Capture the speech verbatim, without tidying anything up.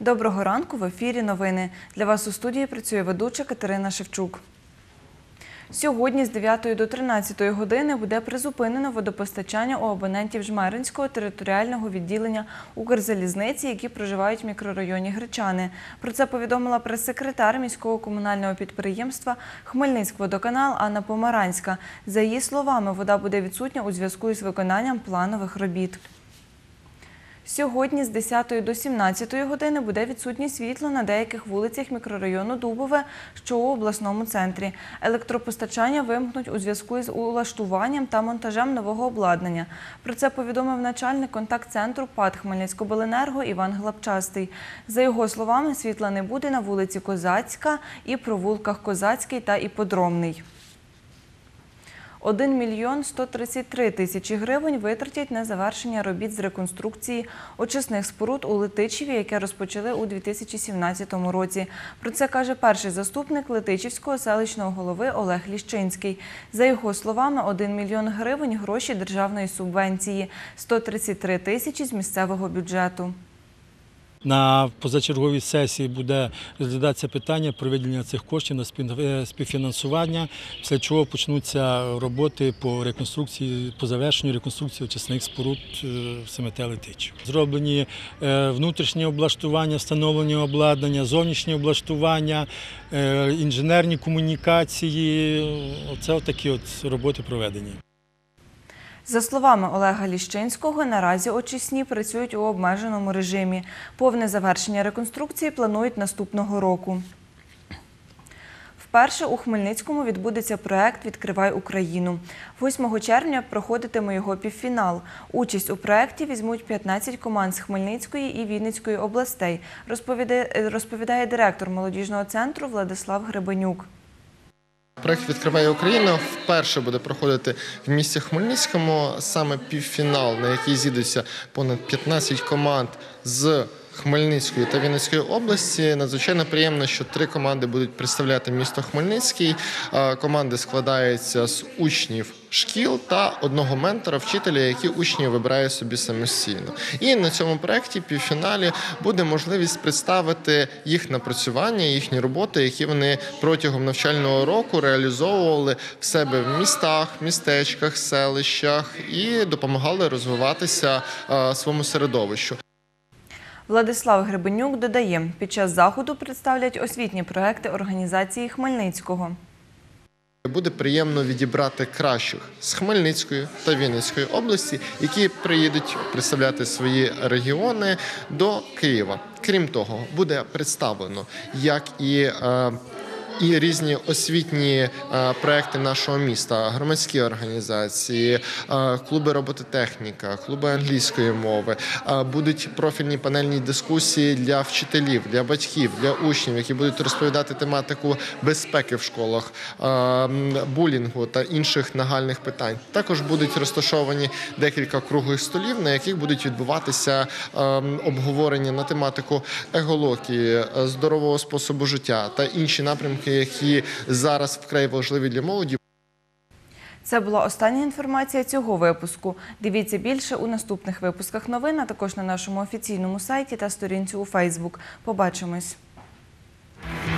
Доброго ранку, в ефірі новини. Для вас у студії працює ведуча Катерина Шевчук. Сьогодні з дев'ятої до тринадцятої години буде призупинено водопостачання у абонентів Жмеринського територіального відділення Укрзалізниці, які проживають в мікрорайоні Гречани. Про це повідомила прес-секретар міського комунального підприємства «Хмельницькводоканал» Анна Помаранська. За її словами, вода буде відсутня у зв'язку із виконанням планових робіт. Сьогодні з десятої до сімнадцятої години буде відсутнє світло на деяких вулицях мікрорайону Дубове, що у обласному центрі. Електропостачання вимкнуть у зв'язку з улаштуванням та монтажем нового обладнання. Про це повідомив начальник контакт-центру ПАТ «Хмельницькобленерго» Іван Глапчастий. За його словами, світла не буде на вулиці Козацька і провулках Козацький та Іпподромний. один мільйон сто тридцять три тисячі гривень витратять на завершення робіт з реконструкції очисних споруд у Летичеві, яке розпочали у дві тисячі сімнадцятому році. Про це каже перший заступник Летичівського селищного голови Олег Ліщинський. За його словами, один мільйон гривень – гроші державної субвенції, сто тридцять три тисячі – з місцевого бюджету. На позачерговій сесії буде розглядатися питання про виділення цих коштів на співфінансування, після чого почнуться роботи по реконструкції, по завершенню реконструкції очисних споруд в СМТ Летичів. Зроблені внутрішнє облаштування, встановлення обладнання, зовнішнє облаштування, інженерні комунікації. Оце такі от роботи проведені. За словами Олега Ліщинського, наразі очисні працюють у обмеженому режимі. Повне завершення реконструкції планують наступного року. Вперше у Хмельницькому відбудеться проект «Відкривай Україну». восьмого червня проходитиме його півфінал. Участь у проекті візьмуть п'ятнадцять команд з Хмельницької і Вінницької областей, розповідає, розповідає директор молодіжного центру Владислав Гребенюк. Проект «Відкривай Україну» вперше буде проходити в місті Хмельницькому, саме півфінал, на який зійдуться понад п'ятнадцять команд з Хмельницької та Вінницької області. Надзвичайно приємно, що три команди будуть представляти місто Хмельницький. Команди складаються з учнів шкіл та одного ментора, вчителя, які учні вибирають собі самостійно. І на цьому проєкті, півфіналі, буде можливість представити їх напрацювання, їхні роботи, які вони протягом навчального року реалізовували в себе в містах, містечках, селищах і допомагали розвиватися своєму середовищу. Владислав Гребенюк додає, під час заходу представлять освітні проекти організації Хмельницького. Буде приємно відібрати кращих з Хмельницької та Вінницької області, які приїдуть представляти свої регіони до Києва. Крім того, буде представлено як і е, І різні освітні проекти нашого міста, громадські організації, клуби робототехніка, клуби англійської мови. Будуть профільні панельні дискусії для вчителів, для батьків, для учнів, які будуть розповідати тематику безпеки в школах, булінгу та інших нагальних питань. Також будуть розташовані декілька круглих столів, на яких будуть відбуватися обговорення на тематику екології, здорового способу життя та інші напрямки, які зараз вкрай важливі для молоді. Це була остання інформація цього випуску. Дивіться більше у наступних випусках новин, а також на нашому офіційному сайті та сторінці у Фейсбук. Побачимось!